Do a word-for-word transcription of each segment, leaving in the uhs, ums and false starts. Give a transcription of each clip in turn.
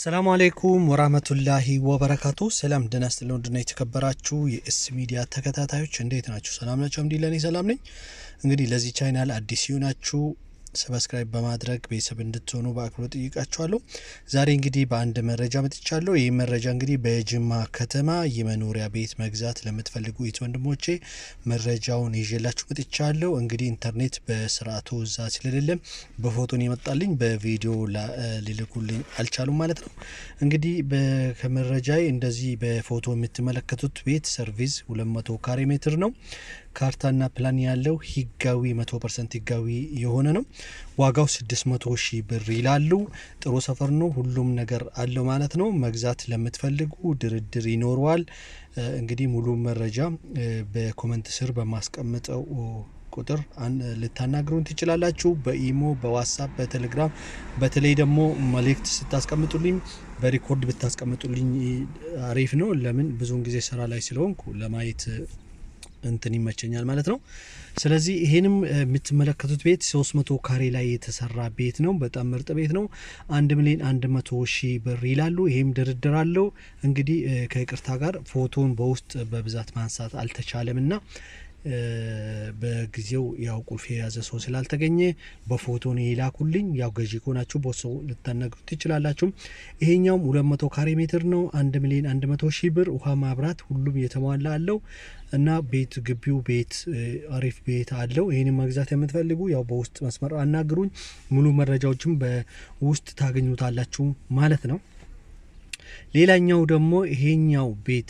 السلام عليكم ورحمة الله وبركاته. سلام دناست لون دنا يتكبراتشو የኤስ ሚዲያ ተከታታዮች እንዴት ናችሁ? ሰላም ናችሁ? አምዲላኒ ሰላም ነኝ። እንግዲህ ለዚህ ቻናል አዲስ ይሁናችሁ ሰብስክራይብ በማድረግ ቤተሰብ እንድትሆኑ በአክብሮት ጠይቃችኋለሁ። ዛሬ እንግዲህ በአንድ መረጃ መጥቻለሁ። ይህ መረጃ እንግዲህ በጅማ ከተማ የመኖሪያ ቤት መግዛት ለምትፈልጉ ወንድሞቼ መረጃውን ይዤላችሁ መጥቻለሁ። እንግዲህ ኢንተርኔት በስርዓቱ እዛ ስለሌለ በፎቶን ይመጣልኝ በቪዲዮ ሊልኩልኝ አልቻሉም ማለት ነው። እንግዲህ በመረጃዬ እንደዚህ በፎቶ የምትመለከቱት ቤት ሰርቪስ ሁለት መቶ ካሬ ሜትር ነው። ካርታና ፕላን ያለው ህጋዊ መቶ ፐርሰንት ህጋዊ የሆነ ነው። ዋጋው ስድስት መቶ ሺህ ብር ይላሉ። ጥሩ ሰፈር ነው፣ ሁሉም ነገር አለው ማለት ነው። መግዛት ለምትፈልጉ ድርድር ይኖርዋል። እንግዲህ ሙሉ መረጃ በኮሜንት ስር በማስቀመጠው ቁጥር ልታናግሩን ትችላላችሁ። በኢሞ፣ በዋትስአፕ፣ በቴሌግራም በተለይ ደግሞ መልእክት ስታስቀምጡልኝ በሪኮርድ ብታስቀምጡልኝ አሪፍ ነው። ለምን ብዙውን ጊዜ ስራ ላይ ስለሆንኩ ለማየት እንትን ይመቸኛል ማለት ነው። ስለዚህ ይሄንም የምትመለከቱት ቤት ሶስት መቶ ካሬ ላይ የተሰራ ቤት ነው። በጣም ምርጥ ቤት ነው። አንድ ሚሊዮን መቶ ሺህ ብር ይላሉ። ይሄም ድርድር አለው። እንግዲህ ከይቅርታ ጋር ፎቶን በውስጥ በብዛት ማንሳት አልተቻለምና በጊዜው ያው ቁልፍ የያዘ ሰው ስላልተገኘ በፎቶ ነው ይላኩልኝ። ያው ገዢ ከሆናችሁ በሰው ልታናግሩት ትችላላችሁ። ይሄኛው ሁለት መቶ ካሬ ሜትር ነው። አንድ ሚሊዮን መቶ ሺህ ብር፣ ውሃ፣ ማብራት ሁሉም የተሟላ አለው እና ቤት ግቢው ቤት አሪፍ ቤት አለው። ይሄንን መግዛት የምትፈልጉ ያው በውስጥ መስመር አናግሩኝ። ሙሉ መረጃዎችም በውስጥ ታገኙታላችሁ ማለት ነው። ሌላኛው ደግሞ ይሄኛው ቤት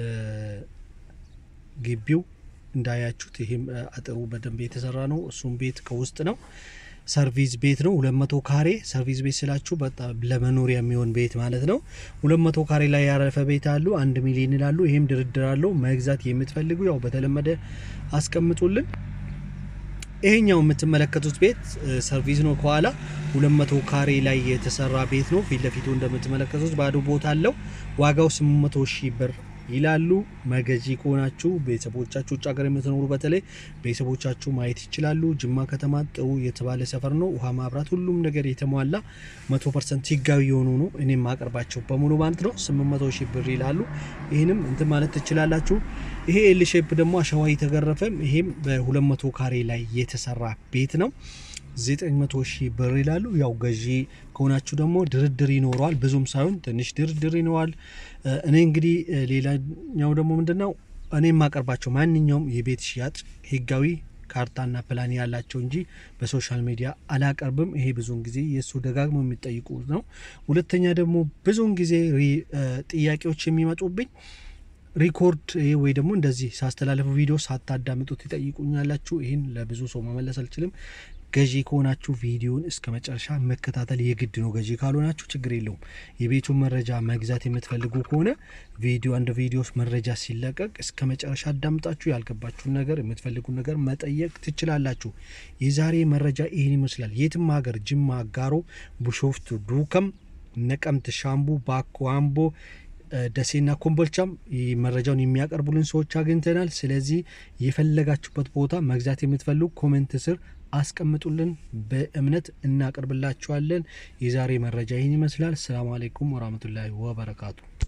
ግቢው እንዳያችሁት ይሄም አጥሩ በደንብ የተሰራ ነው። እሱም ቤት ከውስጥ ነው። ሰርቪስ ቤት ነው። ሁለት መቶ ካሬ ሰርቪስ ቤት ስላችሁ በጣም ለመኖሪያ የሚሆን ቤት ማለት ነው። ሁለት መቶ ካሬ ላይ ያረፈ ቤት አሉ። አንድ ሚሊዮን ይላሉ። ይሄም ድርድር አለው። መግዛት የምትፈልጉ ያው በተለመደ አስቀምጡልን። ይሄኛው የምትመለከቱት ቤት ሰርቪስ ነው። ከኋላ ሁለት መቶ ካሬ ላይ የተሰራ ቤት ነው። ፊት ለፊቱ እንደምትመለከቱት ባዶ ቦታ አለው። ዋጋው ስምንት መቶ ሺህ ብር ይላሉ። መገጂ ከሆናችሁ ቤተሰቦቻችሁ ውጭ ሀገር የምትኖሩ በተለይ ቤተሰቦቻችሁ ማየት ይችላሉ። ጅማ ከተማ ጥሩ የተባለ ሰፈር ነው። ውሃ፣ ማብራት ሁሉም ነገር የተሟላ መቶ ፐርሰንት ህጋዊ የሆኑ ነው። እኔም ማቀርባቸው በሙሉ ማለት ነው። ስምንት መቶ ሺህ ብር ይላሉ። ይሄንም እንትን ማለት ትችላላችሁ። ይሄ ኤል ሼፕ ደግሞ አሸዋ የተገረፈም ይሄም በሁለት መቶ ካሬ ላይ የተሰራ ቤት ነው። ዘጠኝ መቶ ሺህ ብር ይላሉ። ያው ገዢ ከሆናችሁ ደግሞ ድርድር ይኖረዋል። ብዙም ሳይሆን ትንሽ ድርድር ይኖራል። እኔ እንግዲህ ሌላኛው ደግሞ ምንድነው እኔ ማቀርባቸው ማንኛውም የቤት ሽያጭ ህጋዊ ካርታና ፕላን ያላቸው እንጂ በሶሻል ሚዲያ አላቀርብም። ይሄ ብዙውን ጊዜ የሱ ደጋግሞ የሚጠይቁ ነው። ሁለተኛ ደግሞ ብዙውን ጊዜ ጥያቄዎች የሚመጡብኝ ሪኮርድ ወይ ደግሞ እንደዚህ ሳስተላልፉ ቪዲዮ ሳታዳምጡት ይጠይቁኛላችሁ። ይሄን ለብዙ ሰው መመለስ አልችልም። ገዢ ከሆናችሁ ቪዲዮን እስከ መጨረሻ መከታተል የግድ ነው። ገዢ ካልሆናችሁ ችግር የለውም። የቤቱን መረጃ መግዛት የምትፈልጉ ከሆነ ቪዲዮ አንድ ቪዲዮስ መረጃ ሲለቀቅ እስከ መጨረሻ አዳምጣችሁ ያልገባችሁን ነገር የምትፈልጉን ነገር መጠየቅ ትችላላችሁ። የዛሬ መረጃ ይሄን ይመስላል። የትም ሀገር ጅማ፣ አጋሮ፣ ቡሾፍቱ፣ ዱከም፣ ነቀምት፣ ሻምቡ፣ ባኮ፣ አምቦ፣ ደሴና ኮምቦልቻም መረጃውን የሚያቀርቡልን ሰዎች አግኝተናል። ስለዚህ የፈለጋችሁበት ቦታ መግዛት የምትፈልጉ ኮሜንት ስር አስቀምጡልን፣ በእምነት እናቀርብላችኋለን። የዛሬ መረጃ ይሄን ይመስላል። ሰላም አለይኩም ወራህመቱላሂ ወበረካቱ።